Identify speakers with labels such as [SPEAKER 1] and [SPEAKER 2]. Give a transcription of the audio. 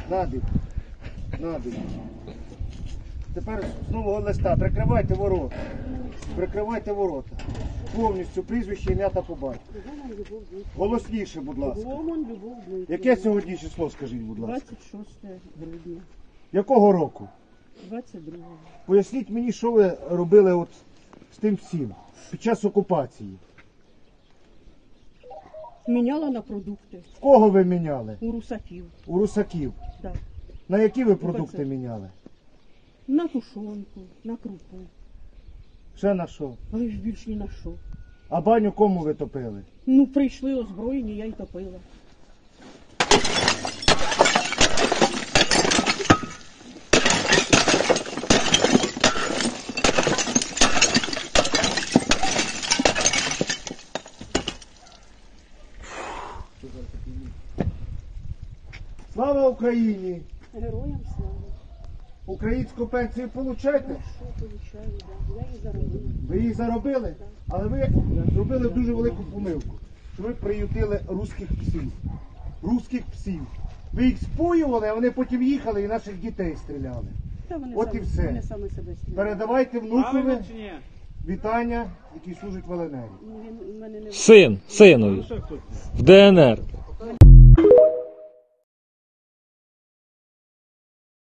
[SPEAKER 1] Надо. Надо. Тепер з нового листа прикривайте ворота. Прикривайте ворота. Повністю прізвище, ім'я та по батьку. Голосніше, будь ласка.
[SPEAKER 2] Гомон Любов Дмитрівна.
[SPEAKER 1] Яке сьогодні число, скажіть, будь ласка?
[SPEAKER 2] 26 грудня.
[SPEAKER 1] Якого року?
[SPEAKER 2] 22-го.
[SPEAKER 1] Поясніть мені, що ви робили от з тим всім під час окупації.
[SPEAKER 2] Міняла на продукти.
[SPEAKER 1] В кого ви міняли?
[SPEAKER 2] У русаків.
[SPEAKER 1] У русаків.
[SPEAKER 2] Так.
[SPEAKER 1] На які ви продукти міняли?
[SPEAKER 2] На тушонку, на крупу.
[SPEAKER 1] Ще на що?
[SPEAKER 2] Але ж більш ні на що.
[SPEAKER 1] А баню кому ви топили?
[SPEAKER 2] Ну, прийшли озброєні, я й топила.
[SPEAKER 1] Слава Україні!
[SPEAKER 2] Героям слава.
[SPEAKER 1] Українську пенсію получаєте?
[SPEAKER 2] Що получаю, да. Я її заробила.
[SPEAKER 1] Ви її заробили? Але ви зробили дуже велику помилку, що ви приютили русських псів. Русських псів. Ви їх споювали, а вони потім їхали і наших дітей стріляли.
[SPEAKER 2] Та вони
[SPEAKER 1] От
[SPEAKER 2] самі,
[SPEAKER 1] і все.
[SPEAKER 2] Вони самі себе стріляють.
[SPEAKER 1] Передавайте внукові вітання, які служать в ЛНР.
[SPEAKER 2] Він у мене не
[SPEAKER 3] Синові. В ДНР.